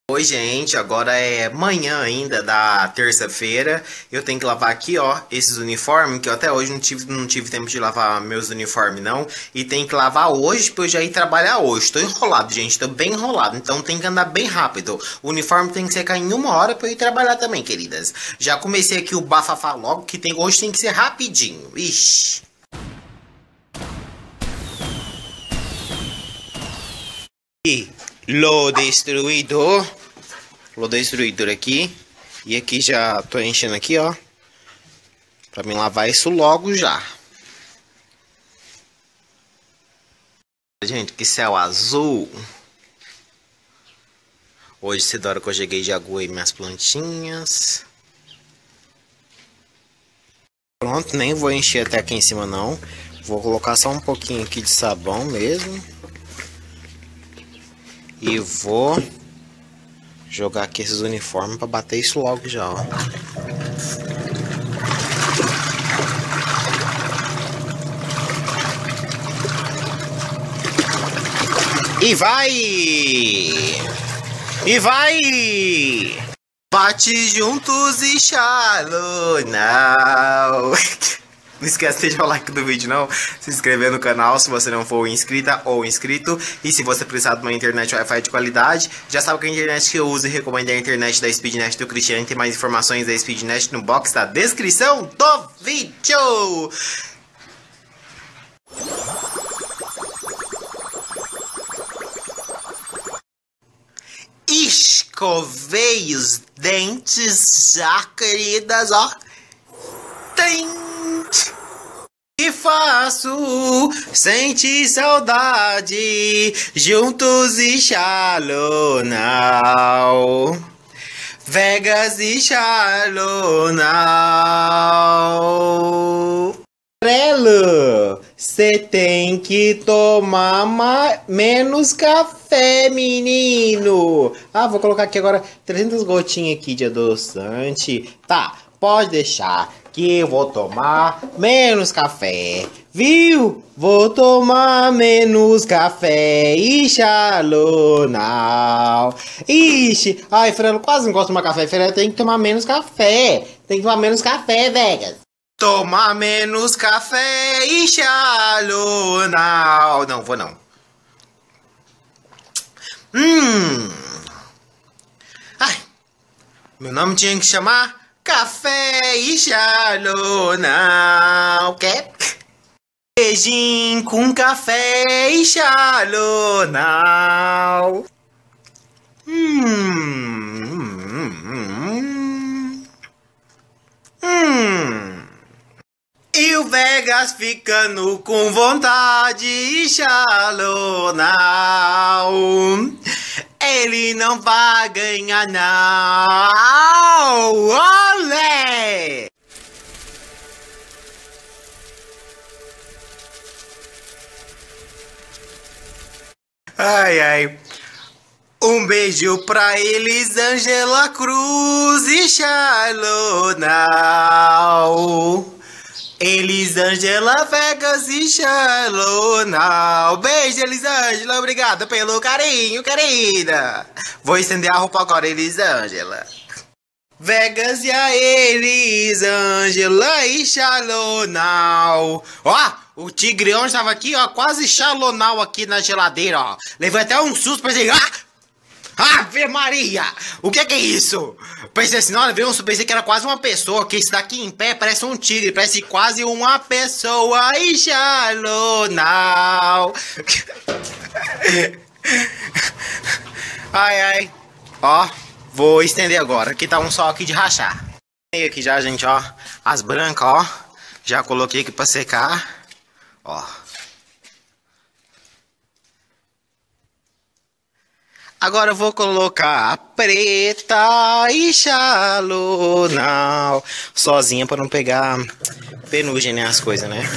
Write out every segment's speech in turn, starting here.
Oi, gente, agora é manhã ainda da terça-feira. Eu tenho que lavar aqui, ó, esses uniformes, que eu até hoje não tive tempo de lavar meus uniformes, não. E tem que lavar hoje pra eu já ir trabalhar hoje. Tô enrolado, gente, tô bem enrolado, então tem que andar bem rápido. O uniforme tem que secar em 1 hora pra eu ir trabalhar também, queridas. Já comecei aqui o bafafá logo, que hoje tem que ser rapidinho. Ixi. E lo destruidor. Lo destruidor aqui. E aqui já tô enchendo aqui, ó. Pra me lavar isso logo já. Gente, que céu azul. Hoje, cedo hora que eu cheguei, já aguei minhas plantinhas. Pronto, nem vou encher até aqui em cima não. Vou colocar só um pouquinho aqui de sabão mesmo. E vou jogar aqui esses uniformes para bater isso logo já, ó. E vai! E vai! Bate juntos e xalo, não! Não esquece de deixar o like do vídeo, não. Se inscrever no canal se você não for inscrita ou inscrito. E se você precisar de uma internet Wi-Fi de qualidade, já sabe que a internet que eu uso e recomendo é a internet da Speednet do Cristiano. Tem mais informações da Speednet no box da descrição do vídeo. Escovei os dentes já, queridas, ó. Tem... E faço, sente saudade, juntos e Shalonau, Vegas e Shalonau. Amarelo, cê tem que tomar menos café, menino. Ah, vou colocar aqui agora 300 gotinhas aqui de adoçante. Tá, pode deixar que eu vou tomar menos café, viu? Vou tomar menos café, Ixalonau. Ixi, ai, Fernando, quase não gosto de tomar café. Fernando, tem que tomar menos café. Tem que tomar menos café, Vegas. Tomar menos café, Ixalonau. Não, vou não. Ai, meu nome tinha que chamar Café e Shalonau, quer? Beijinho com café e Shalonau. E o Vegas ficando com vontade e Shalonau. Ele não vai ganhar, não. Olé! Ai, ai. Um beijo pra Elisângela Cruz e Shalonau. Elisângela Vegas e Shalonau. Beijo, Elisângela. Obrigada pelo carinho, querida. Vou estender a roupa agora, Elisângela. Vegas e a Elisângela e Shalonau. Ó, o tigreão estava aqui, ó, quase Shalonau aqui na geladeira, ó. Levei até um susto, pensei, Ave Maria! O que é isso? Pensei assim, olha, pensei que era quase uma pessoa, que esse daqui em pé parece um tigre, parece quase uma pessoa. E Shalonau. Ai, ai. Ó, vou estender agora. Aqui tá um sol aqui de rachar. E aqui já, gente, ó, as brancas, ó. Já coloquei aqui pra secar. Ó. Agora eu vou colocar a preta e Shalonau. Sozinha para não pegar penugem, né? As coisas, né?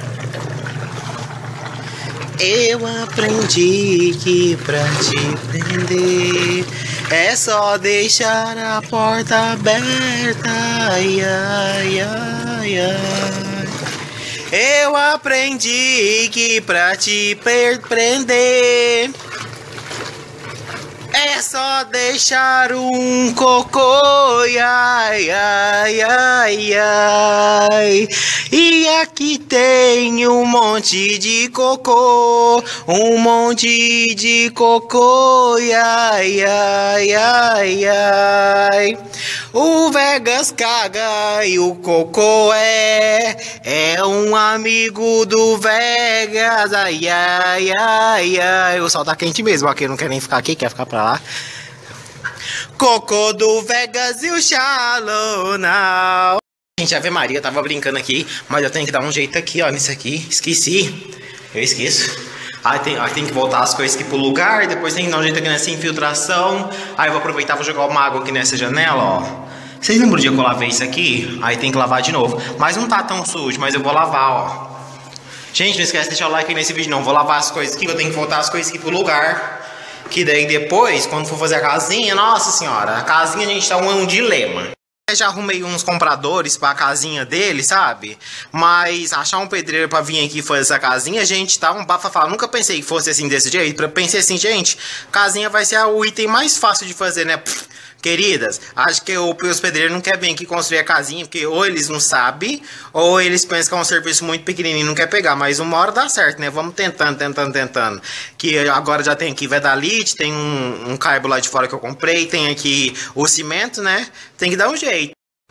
Eu aprendi que pra te prender é só deixar a porta aberta. Ai, ai, ai, ai. Eu aprendi que pra te prender É só deixar um cocô, ai, ai, ai, ai. E aqui tem um monte de cocô, um monte de cocô, ai, ai, ai, ai. O Vegas caga e o cocô é um amigo do Vegas, ai, ai, ai, ai. O sol tá quente mesmo, aqui não quer nem ficar aqui, quer ficar pra lá. Cocô do Vegas e o Shallow Now. Gente, Ave Maria, tava brincando aqui, mas eu tenho que dar um jeito aqui, ó, nisso aqui. Esqueci. Eu esqueço. Aí tem que voltar as coisas aqui pro lugar, depois tem que dar um jeito aqui nessa infiltração. Aí eu vou aproveitar e vou jogar uma água aqui nessa janela, ó. Vocês lembram do dia que eu lavei isso aqui? Aí tem que lavar de novo. Mas não tá tão sujo, mas eu vou lavar, ó. Gente, não esquece de deixar o like aí nesse vídeo não. Vou lavar as coisas aqui, eu tenho que voltar as coisas aqui pro lugar. Que daí depois, quando for fazer a casinha, nossa senhora, a casinha a gente tá um dilema. Eu já arrumei uns compradores pra casinha dele, sabe? Mas achar um pedreiro pra vir aqui fazer essa casinha, gente, tá um bafafá. Nunca pensei que fosse assim desse jeito. Pensei assim, gente, casinha vai ser o item mais fácil de fazer, né? Queridas, acho que os pedreiros não querem vir aqui construir a casinha, porque ou eles não sabem, ou eles pensam que é um serviço muito pequenininho e não quer pegar. Mas uma hora dá certo, né? Vamos tentando. Que agora já tem aqui Vedalite, tem um caibo lá de fora que eu comprei, tem aqui o cimento, né? Tem que dar um jeito.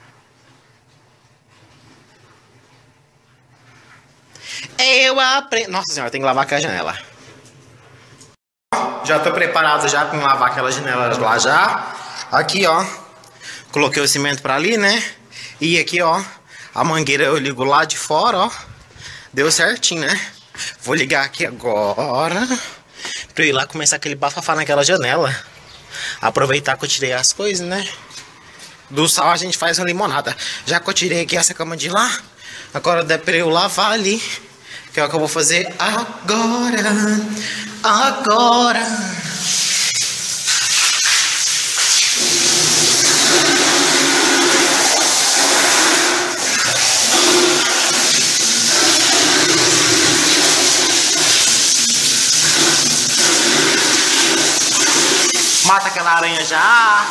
Eu aprendo... Nossa senhora, tem que lavar aqui a janela. Já tô preparado já com lavar aquela janela lá já. Aqui, ó, coloquei o cimento pra ali, né? E aqui, ó, a mangueira eu ligo lá de fora, ó. Deu certinho, né? Vou ligar aqui agora pra eu ir lá começar aquele bafafá naquela janela. Aproveitar que eu tirei as coisas, né? Do sal a gente faz uma limonada. Já que eu tirei aqui essa cama de lá, agora dá pra eu lavar ali, que é o que eu vou fazer agora. Mata aquela aranha já.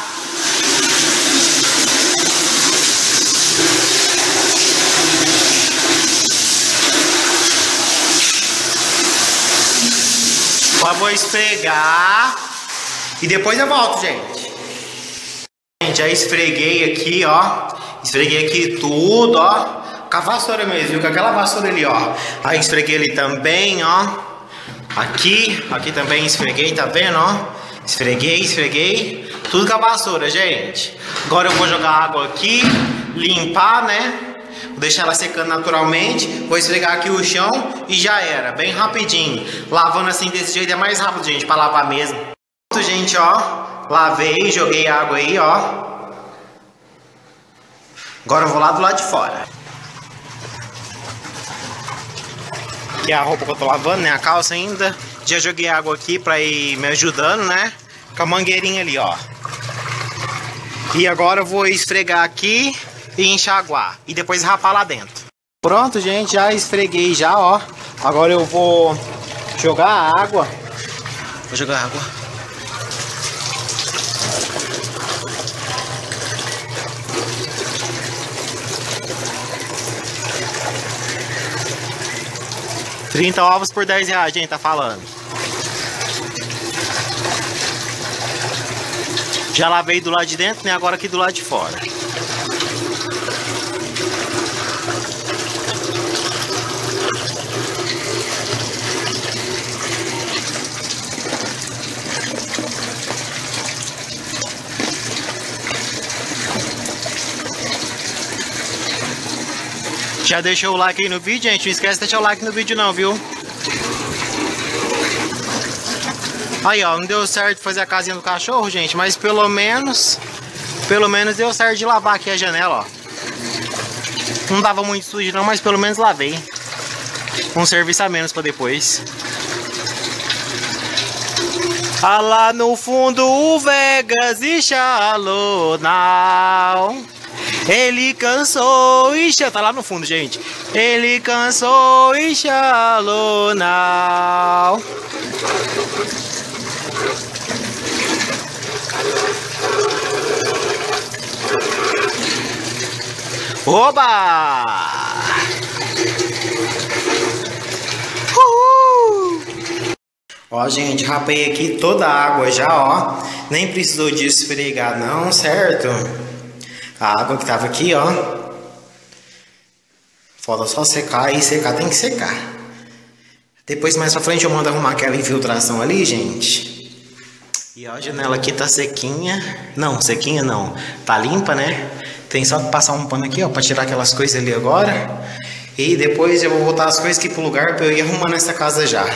Só vou esfregar e depois eu volto, gente. Gente, já esfreguei aqui, ó. Esfreguei aqui tudo, ó. Com a vassoura mesmo, viu? Com aquela vassoura ali, ó. Aí esfreguei ali também, ó. Aqui também esfreguei, tá vendo, ó? Esfreguei. Tudo com a vassoura, gente. Agora eu vou jogar água aqui, limpar, né? Vou deixar ela secando naturalmente. Vou esfregar aqui o chão e já era. Bem rapidinho. Lavando assim desse jeito é mais rápido, gente, pra lavar mesmo. Pronto, gente, ó. Lavei, joguei água aí, ó. Agora eu vou lá do lado de fora. Aqui é a roupa que eu tô lavando, né? A calça ainda. Já joguei água aqui pra ir me ajudando, né? Com a mangueirinha ali, ó. E agora eu vou esfregar aqui e enxaguar. E depois rapar lá dentro. Pronto, gente. Já esfreguei já, ó. Agora eu vou jogar a água. Vou jogar água. $30 ovos por R$10, gente, tá falando. Já lavei do lado de dentro, né? Agora aqui do lado de fora. Já deixou o like aí no vídeo, gente? Não esquece de deixar o like no vídeo não, viu? Aí, ó, não deu certo fazer a casinha do cachorro, gente, mas pelo menos deu certo de lavar aqui a janela, ó. Não tava muito sujo não, mas pelo menos lavei. Um serviço a menos pra depois. Ah, lá no fundo o Vegas e Shallow Now. Ele cansou e tá lá no fundo, gente. Ele cansou e Shallow Now. Oba! Ó, gente, rapei aqui toda a água já, ó. Nem precisou de esfregar não, certo? A água que tava aqui, ó. Falta só secar, e secar tem que secar. Depois, mais pra frente, eu mando arrumar aquela infiltração ali, gente. E ó, a janela aqui tá sequinha. Não, sequinha não. Tá limpa, né? Tem só que passar um pano aqui, ó, pra tirar aquelas coisas ali agora. E depois eu vou botar as coisas aqui pro lugar pra eu ir arrumando essa casa já.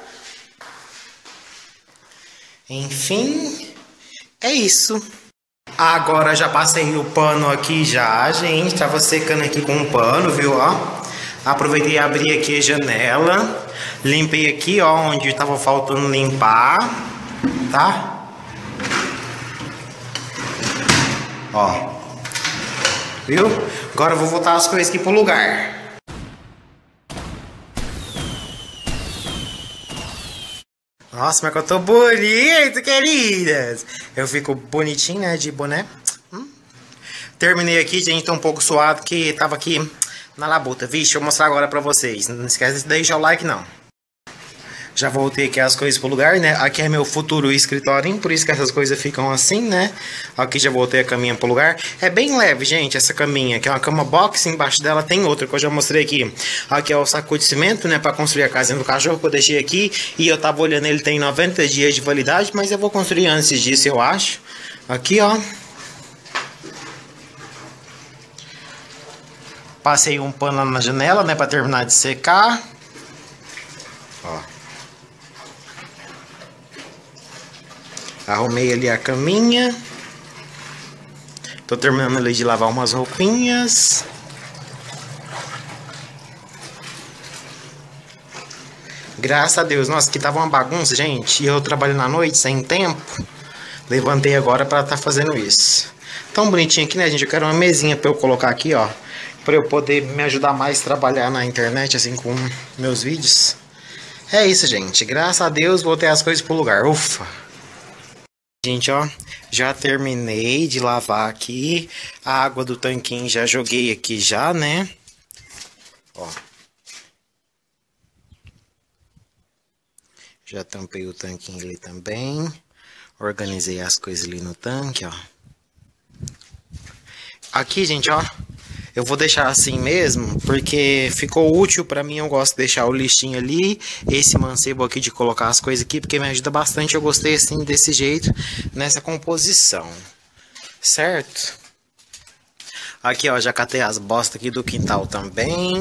Enfim, é isso. Agora já passei o pano aqui já, gente. Tava secando aqui com um pano, viu, ó. Aproveitei e abri aqui a janela. Limpei aqui, ó, onde tava faltando limpar, tá? Ó. Viu? Agora eu vou botar as coisas aqui pro lugar. Nossa, mas que eu tô bonito, queridas. Eu fico bonitinho, né, de boné. Terminei aqui, gente, tô um pouco suado, que tava aqui na labuta. Vixe, eu vou mostrar agora pra vocês. Não esquece de deixar o like, não. Já voltei aqui as coisas pro lugar, né? Aqui é meu futuro escritório, por isso que essas coisas ficam assim, né? Aqui já voltei a caminha pro lugar. É bem leve, gente, essa caminha. Aqui é uma cama box, embaixo dela tem outra que eu já mostrei aqui. Aqui é o saco de cimento, né? Pra construir a casinha do cachorro que eu deixei aqui. E eu tava olhando, ele tem 90 dias de validade, mas eu vou construir antes disso, eu acho. Aqui, ó. Passei um pano lá na janela, né? Pra terminar de secar. Ó. Arrumei ali a caminha. Tô terminando ali de lavar umas roupinhas. Graças a Deus. Nossa, aqui tava uma bagunça, gente. E eu trabalhando à noite, sem tempo. Levantei agora pra tá fazendo isso. Tão bonitinho aqui, né, gente? Eu quero uma mesinha pra eu colocar aqui, ó. Pra eu poder me ajudar mais a trabalhar na internet, assim, com meus vídeos. É isso, gente. Graças a Deus, botei as coisas pro lugar. Ufa! Gente, ó, já terminei de lavar aqui. A água do tanquinho já joguei aqui já, né? Ó. Já tampei o tanquinho ali também. Organizei as coisas ali no tanque, ó. Aqui, gente, ó. Eu vou deixar assim mesmo, porque ficou útil pra mim. Eu gosto de deixar o listinho ali, esse mancebo aqui de colocar as coisas aqui, porque me ajuda bastante. Eu gostei assim, desse jeito, nessa composição, certo? Aqui, ó, já catei as bostas aqui do quintal também.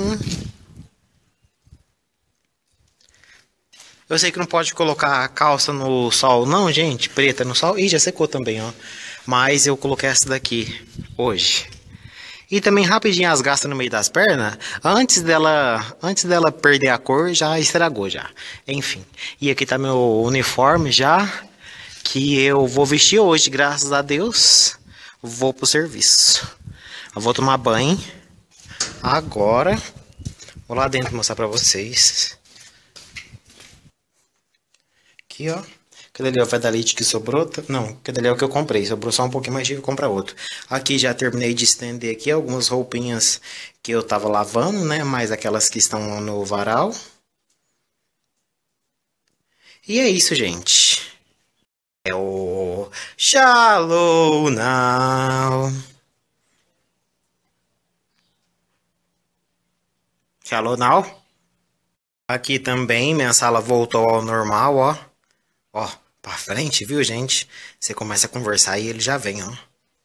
Eu sei que não pode colocar a calça no sol não, gente, preta no sol. Ih, já secou também, ó. Mas eu coloquei essa daqui hoje. E também rapidinho as gastas no meio das pernas, antes dela perder a cor, já estragou já. Enfim, e aqui tá meu uniforme já, que eu vou vestir hoje, graças a Deus. Vou pro serviço. Eu vou tomar banho agora. Vou lá dentro mostrar pra vocês. Aqui, ó. Aquele ali é o Vedalite que sobrou. Não, aquele ali é o que eu comprei. Sobrou só um pouquinho mais, tive que comprar outro. Aqui já terminei de estender aqui algumas roupinhas que eu tava lavando, né? Mais aquelas que estão no varal. E é isso, gente. É o Shalom Now. Shalom Now. Aqui também minha sala voltou ao normal, ó. Ó. Pra frente, viu, gente? Você começa a conversar e ele já vem, ó.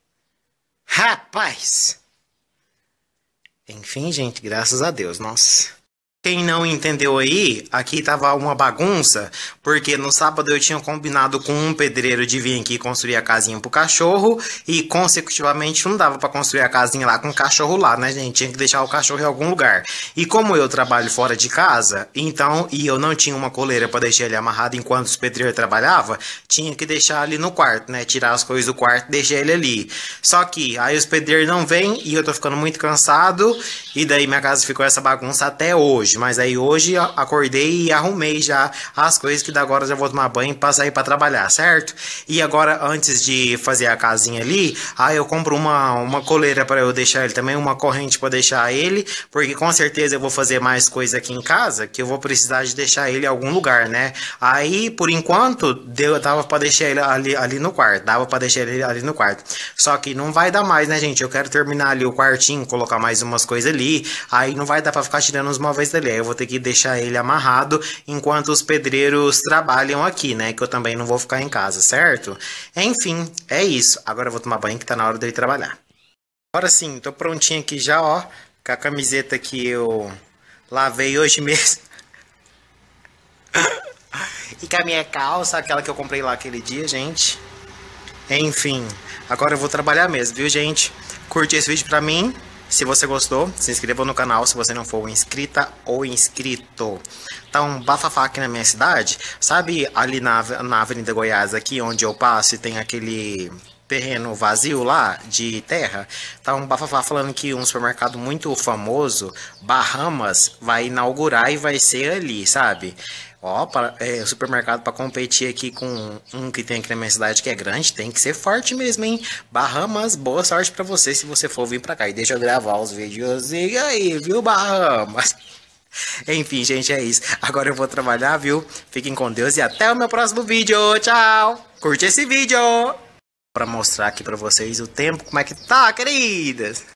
Rapaz! Enfim, gente, graças a Deus, nossa. Quem não entendeu aí, aqui tava uma bagunça, porque no sábado eu tinha combinado com um pedreiro de vir aqui construir a casinha pro cachorro, e consecutivamente não dava pra construir a casinha lá com o cachorro lá, né, gente? Tinha que deixar o cachorro em algum lugar. E como eu trabalho fora de casa, então, e eu não tinha uma coleira pra deixar ele amarrado enquanto os pedreiros trabalhavam, tinha que deixar ali no quarto, né? Tirar as coisas do quarto e deixar ele ali. Só que aí os pedreiros não vêm e eu tô ficando muito cansado, e daí minha casa ficou essa bagunça até hoje. hoje. Mas aí hoje acordei e arrumei já as coisas que da agora já vou tomar banho pra sair pra trabalhar, certo? E agora, antes de fazer a casinha ali, aí eu compro uma coleira pra eu deixar ele também, uma corrente pra deixar ele, porque com certeza eu vou fazer mais coisa aqui em casa, que eu vou precisar de deixar ele em algum lugar, né? Aí, por enquanto, dava pra deixar ele ali no quarto, dava pra deixar ele ali no quarto. Só que não vai dar mais, né, gente? Eu quero terminar ali o quartinho, colocar mais umas coisas ali, aí não vai dar pra ficar tirando os móveis dali, aí eu vou ter que deixar ele amarrado enquanto os pedreiros trabalham aqui, né, que eu também não vou ficar em casa, certo? Enfim, é isso. Agora eu vou tomar banho que tá na hora de eu ir trabalhar. Agora sim, tô prontinho aqui já, ó, com a camiseta que eu lavei hoje mesmo. E com a minha calça, aquela que eu comprei lá aquele dia, gente. Enfim, agora eu vou trabalhar mesmo, viu, gente? Curte esse vídeo pra mim. Se você gostou, se inscreva no canal se você não for inscrita ou inscrito. Tá um bafafá aqui na minha cidade. Sabe ali na Avenida Goiás, aqui onde eu passo e tem aquele terreno vazio lá de terra? Tá um bafafá falando que um supermercado muito famoso, Bahamas, vai inaugurar e vai ser ali, sabe? Ó, supermercado para competir aqui com um que tem aqui na minha cidade que é grande, tem que ser forte mesmo, hein? Bahamas, boa sorte para você se você for vir para cá. E deixa eu gravar os vídeos aí, viu, Bahamas? Enfim, gente, é isso. Agora eu vou trabalhar, viu? Fiquem com Deus e até o meu próximo vídeo. Tchau! Curte esse vídeo! Para mostrar aqui para vocês o tempo, como é que tá, queridas?